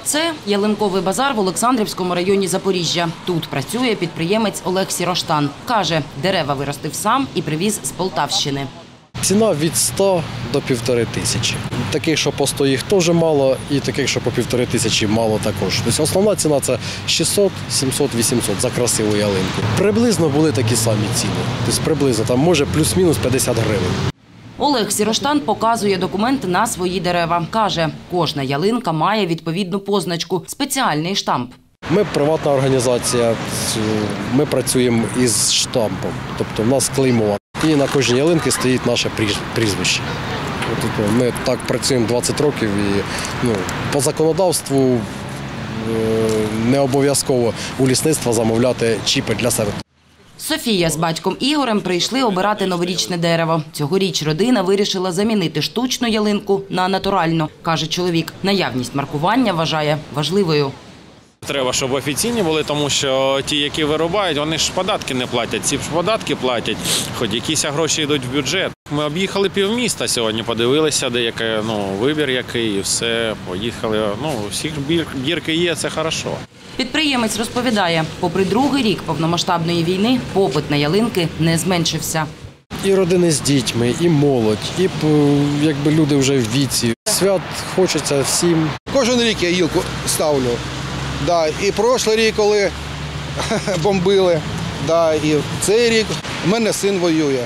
Це ялинковий базар в Олександрівському районі Запоріжжя. Тут працює підприємець Олег Сіроштан. Каже, дерева виростив сам і привіз з Полтавщини. Ціна від 100 до 1500. Таких, що по 100 їх теж мало, і таких, що по 1500 мало також. Тобто основна ціна – це 600, 700, 800 за красиву ялинку. Приблизно були такі самі ціни. Тобто приблизно, там може плюс-мінус 50 гривень. Олег Сіроштан показує документи на свої дерева. Каже, кожна ялинка має відповідну позначку – спеціальний штамп. Ми приватна організація, ми працюємо із штампом, тобто в нас клеймо. І на кожній ялинці стоїть наше прізвище. Ми так працюємо 20 років і по законодавству не обов'язково у лісництва замовляти чіпи для себе. Софія з батьком Ігорем прийшли обирати новорічне дерево. Цьогоріч родина вирішила замінити штучну ялинку на натуральну. Каже чоловік, наявність маркування вважає важливою. Треба, щоб офіційні були, тому що ті, які вирубають, вони ж податки не платять. Ці ж податки платять, хоч якісь гроші йдуть в бюджет. Ми об'їхали півміста сьогодні, подивилися, де вибір який, і все, поїхали. Всіх бірки є, це хорошо. Підприємець розповідає, попри другий рік повномасштабної війни, попит на ялинки не зменшився. І родини з дітьми, і молодь, і люди вже в віці. Свят хочеться всім. Кожен рік я гілку ставлю. І прошлий рік, коли бомбили, і цей рік у мене син воює.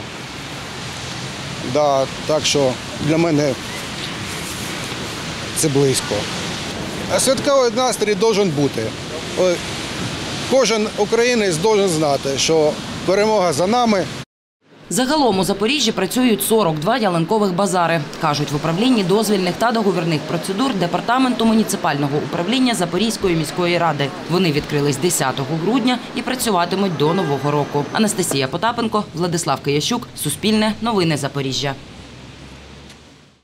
Так що для мене це близько. Святковий настрій має бути. Кожен українець має знати, що перемога за нами. Загалом у Запоріжжі працюють 42 ялинкових базари. Кажуть, в управлінні дозвільних та договірних процедур Департаменту муніципального управління Запорізької міської ради. Вони відкрились 10 грудня і працюватимуть до Нового року. Анастасія Потапенко, Владислав Киящук, Суспільне, Новини Запоріжжя.